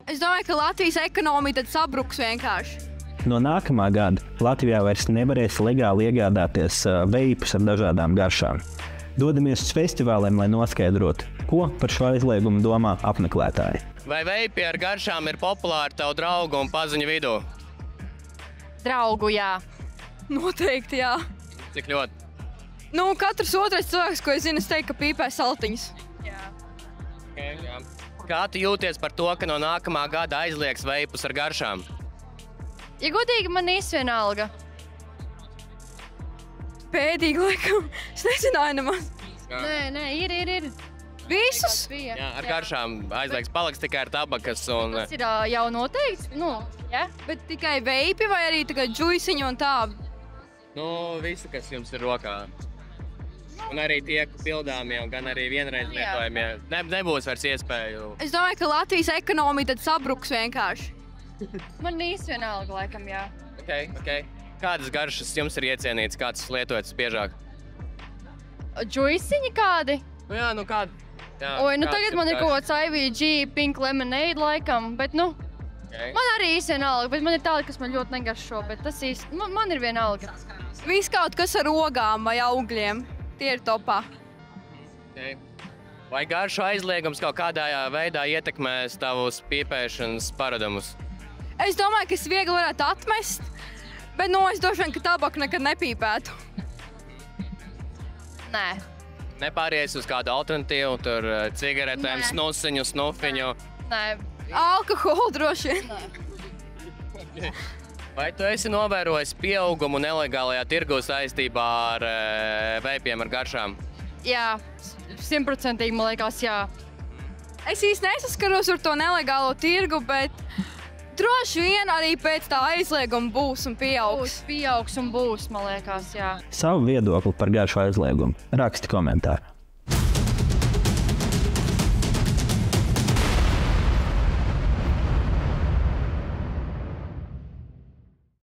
Es domāju, ka Latvijas ekonomika tad sabruks vienkārši. No nākamā gada Latvijā vairs nevarēs legāli iegādāties veipus ar dažādām garšām. Dodamies uz festivāliem, lai noskaidrotu, ko par šo aizliegumu domā apmeklētāji. Vai veipi ar garšām ir populāri tavu draugu un paziņu vidū? Draugu, jā. Noteikti, jā. Cik ļoti? Nu, katrs otrais cilvēks, ko es zinu, es teiktu, ka pīpē saltiņas. Okay, jā. Kā tu jūties par to, ka no nākamā gada aizliegs veipus ar garšām? Ja godīgi, man īsti vienalga. Pēdīgi, laikam. Es nezināju nemaz. Nē, ir. Visus? Jā, ar garšām aizliegs paliks tikai ar tabakas un... Tas ir jau noteikts, jā. Bet tikai veipi vai arī tikai džuisiņi un tā? Nu, visu, kas jums ir rokā. Un arī tie pildāmie, gan arī vienreiz lietojamie. Nebūs vairs iespēju. Es domāju, ka Latvijas ekonomika tad sabruks vienkārši. Man īsti vienalga, laikam, jā. Okay. Kādas garšas jums ir iecienītas, kāds lietojats biežāk? Džuisiņi kādi? Jā, nu kādi? Jā, Oi, nu tagad man ir kaut kāds IVG Pink Lemonade laikam, bet man arī īsti vienalga, bet man ir tādi, kas man ļoti negaršo, bet tas īsti, man ir vienalga. Viss kaut kas ar ogām vai augļiem, tie ir topā. Okay. Vai garšu aizliegums kaut kādā veidā ietekmēs tavus pīpēšanas paradumus? Es domāju, ka es viegli varētu atmest, bet es droši vien, ka tabaku nekad nepīpētu. Nē. Nepāries uz kādu alternatīvu, tur cigaretēm, snusiņu, snufiņu? Nē. Alkoholu droši vien. Vai tu esi novērojis pieaugumu nelegālajā tirgu saistībā ar veipiem ar garšām? Jā, 100%, man liekas, jā. Es īsti nesaskaros ar to nelegālo tirgu, bet droši vien arī pēc tā aizlieguma būs un pieaugs. Pieaugs un būs, man liekas, jā. Savu viedokli par garšu aizliegumu raksti komentāru.